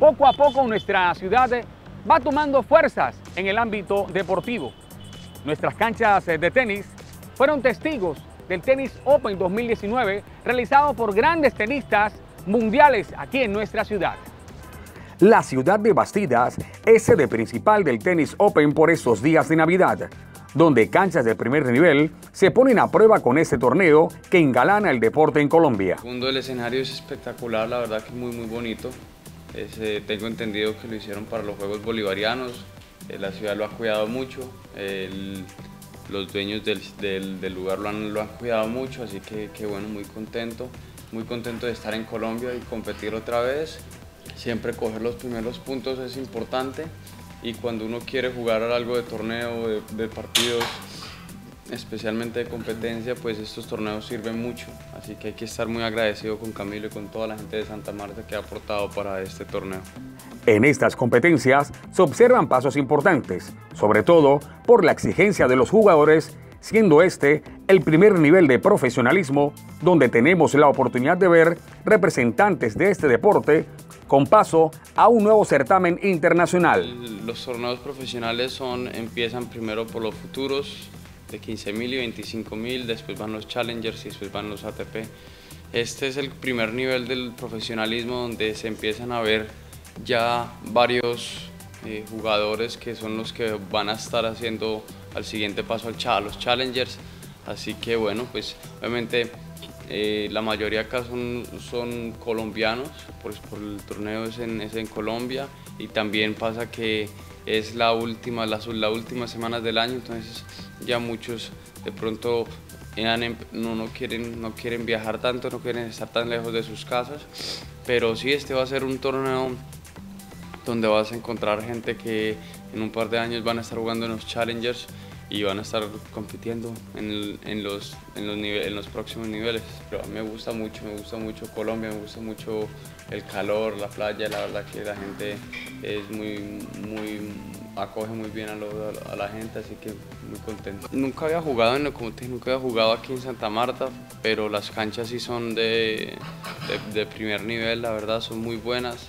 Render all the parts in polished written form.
poco a poco nuestra ciudad va tomando fuerzas en el ámbito deportivo. Nuestras canchas de tenis fueron testigos del Tennis Open 2019 realizado por grandes tenistas mundiales aquí en nuestra ciudad. La ciudad de Bastidas es sede principal del Tennis Open por estos días de Navidad, donde canchas de primer nivel se ponen a prueba con este torneo que engalana el deporte en Colombia. El escenario es espectacular, la verdad que es muy bonito. Tengo entendido que lo hicieron para los Juegos Bolivarianos, la ciudad lo ha cuidado mucho, los dueños del lugar lo han cuidado mucho, así que bueno, muy contento de estar en Colombia y competir otra vez. Siempre coger los primeros puntos es importante. Y cuando uno quiere jugar algo de torneo, de partidos, especialmente de competencia, pues estos torneos sirven mucho. Así que hay que estar muy agradecido con Camilo y con toda la gente de Santa Marta que ha aportado para este torneo. En estas competencias se observan pasos importantes, sobre todo por la exigencia de los jugadores, siendo este el primer nivel de profesionalismo donde tenemos la oportunidad de ver representantes de este deporte con paso a un nuevo certamen internacional. Los torneos profesionales empiezan primero por los futuros de 15.000 y 25.000, después van los challengers y después van los ATP. Este es el primer nivel del profesionalismo donde se empiezan a ver ya varios jugadores que son los que van a estar haciendo al siguiente paso a los challengers. Así que bueno, pues obviamente la mayoría acá son colombianos, pues por el torneo es en Colombia, y también pasa que es las últimas semanas del año, entonces ya muchos de pronto no quieren viajar tanto, no quieren estar tan lejos de sus casas, pero sí, este va a ser un torneo donde vas a encontrar gente que en un par de años van a estar jugando en los challengers y van a estar compitiendo en los próximos niveles. Pero a mí me gusta mucho Colombia, me gusta mucho el calor, la playa, la verdad que la gente es acoge muy bien a la gente, así que muy contento. Nunca había jugado, nunca había jugado aquí en Santa Marta, pero las canchas sí son de primer nivel, la verdad, son muy buenas.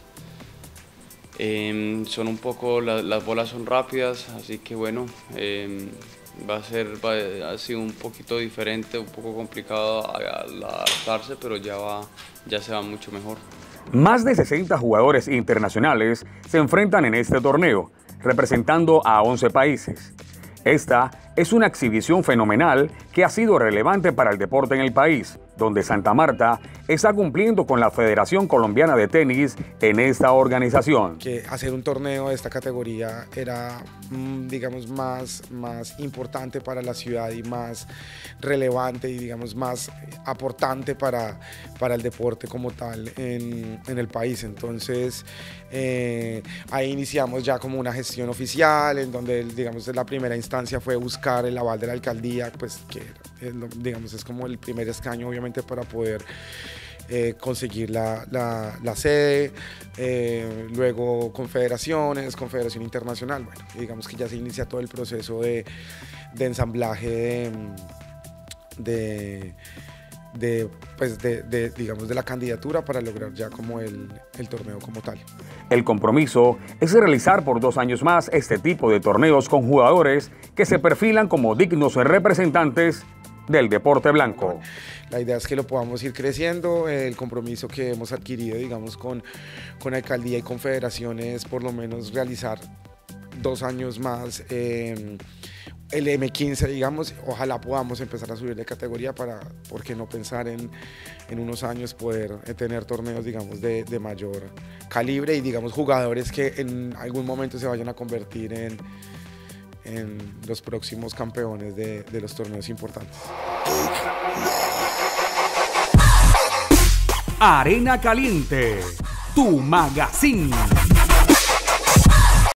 Las bolas son rápidas, así que bueno, ha sido un poquito diferente, un poco complicado adaptarse, pero ya se va mucho mejor. Más de 60 jugadores internacionales se enfrentan en este torneo, representando a 11 países. Esta es una exhibición fenomenal que ha sido relevante para el deporte en el país, donde Santa Marta está cumpliendo con la Federación Colombiana de Tenis en esta organización. Que hacer un torneo de esta categoría era, digamos, más importante para la ciudad y más relevante y, digamos, más aportante para el deporte como tal en el país. Entonces, ahí iniciamos ya como una gestión oficial, en donde, digamos, la primera instancia fue buscar el aval de la alcaldía, pues que, digamos, es como el primer escaño, obviamente, para poder conseguir la sede, luego Confederación Internacional. Bueno, digamos que ya se inicia todo el proceso de ensamblaje digamos, de la candidatura para lograr ya como el torneo como tal. El compromiso es realizar por 2 años más este tipo de torneos con jugadores que se perfilan como dignos representantes del deporte blanco. La idea es que lo podamos ir creciendo. El compromiso que hemos adquirido, digamos, con alcaldía y confederación es por lo menos realizar 2 años más el M15, digamos. Ojalá podamos empezar a subir de categoría ¿por qué no pensar en unos años poder tener torneos, digamos, de mayor calibre y, digamos, jugadores que en algún momento se vayan a convertir en los próximos campeones de los torneos importantes. Arena Caliente, tu magazine.